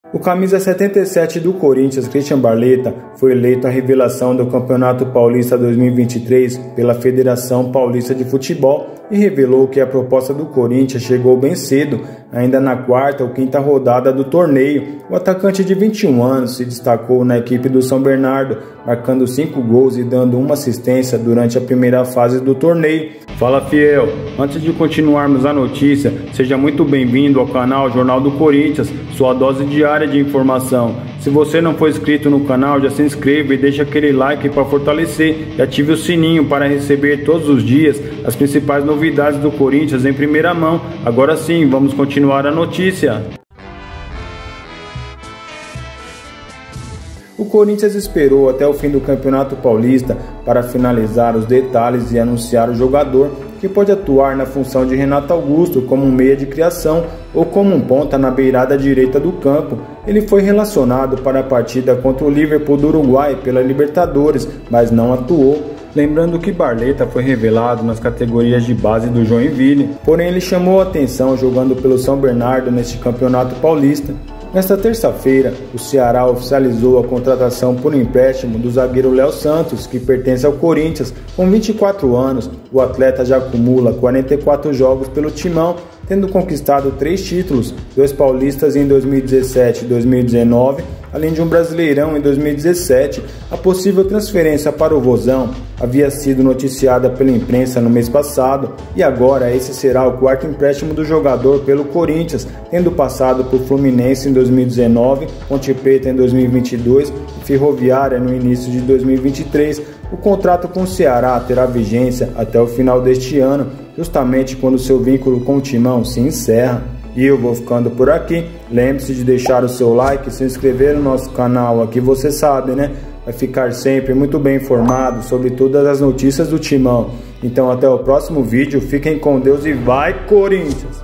O camisa 77 do Corinthians, Christian Barleta, foi eleito a revelação do Campeonato Paulista 2023 pela Federação Paulista de Futebol e revelou que a proposta do Corinthians chegou bem cedo, ainda na quarta ou quinta rodada do torneio. O atacante de 21 anos se destacou na equipe do São Bernardo, marcando 5 gols e dando uma assistência durante a primeira fase do torneio. Fala, fiel! Antes de continuarmos a notícia, seja muito bem-vindo ao canal Jornal do Corinthians, sua dose diária de informação. Se você não for inscrito no canal, já se inscreva e deixa aquele like para fortalecer e ative o sininho para receber todos os dias as principais novidades do Corinthians em primeira mão. Agora sim, vamos continuar a notícia. O Corinthians esperou até o fim do Campeonato Paulista para finalizar os detalhes e anunciar o jogador que pode atuar na função de Renato Augusto como um meia de criação ou como um ponta na beirada direita do campo. Ele foi relacionado para a partida contra o Liverpool do Uruguai pela Libertadores, mas não atuou. Lembrando que Barleta foi revelado nas categorias de base do Joinville, porém ele chamou a atenção jogando pelo São Bernardo neste Campeonato Paulista. Nesta terça-feira, o Ceará oficializou a contratação por empréstimo do zagueiro Léo Santos, que pertence ao Corinthians. Com 24 anos, o atleta já acumula 44 jogos pelo Timão, tendo conquistado 3 títulos, 2 paulistas em 2017 e 2019, além de um Brasileirão em 2017. A possível transferência para o Vozão havia sido noticiada pela imprensa no mês passado e agora esse será o 4º empréstimo do jogador pelo Corinthians, tendo passado por Fluminense em 2019, Ponte Preta em 2022 e Ferroviária no início de 2023. O contrato com o Ceará terá vigência até o final deste ano, justamente quando seu vínculo com o Timão se encerra. E eu vou ficando por aqui. Lembre-se de deixar o seu like, se inscrever no nosso canal aqui, você sabe, né? Vai ficar sempre muito bem informado sobre todas as notícias do Timão. Então até o próximo vídeo, fiquem com Deus e vai Corinthians!